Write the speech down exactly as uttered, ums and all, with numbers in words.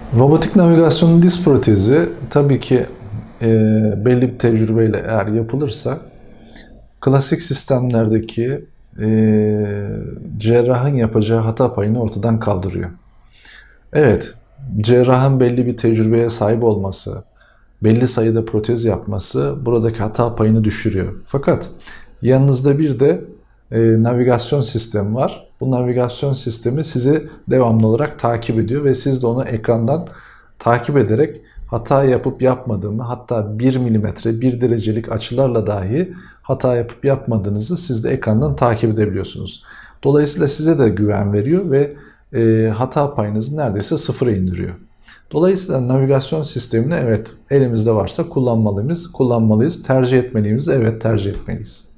Robotik navigasyonun diz protezi tabii ki e, belli bir tecrübeyle eğer yapılırsa klasik sistemlerdeki e, cerrahın yapacağı hata payını ortadan kaldırıyor. Evet, cerrahın belli bir tecrübeye sahip olması, belli sayıda protez yapması buradaki hata payını düşürüyor. Fakat yanınızda bir de e, navigasyon sistemi var. Bu navigasyon sistemi sizi devamlı olarak takip ediyor ve siz de onu ekrandan takip ederek hata yapıp yapmadığını, hatta bir milimetre, bir derecelik açılarla dahi hata yapıp yapmadığınızı siz de ekrandan takip edebiliyorsunuz. Dolayısıyla size de güven veriyor ve e, hata payınızı neredeyse sıfıra indiriyor. Dolayısıyla navigasyon sistemini evet elimizde varsa kullanmalıyız, kullanmalıyız. Tercih etmeliyiz, evet tercih etmeliyiz.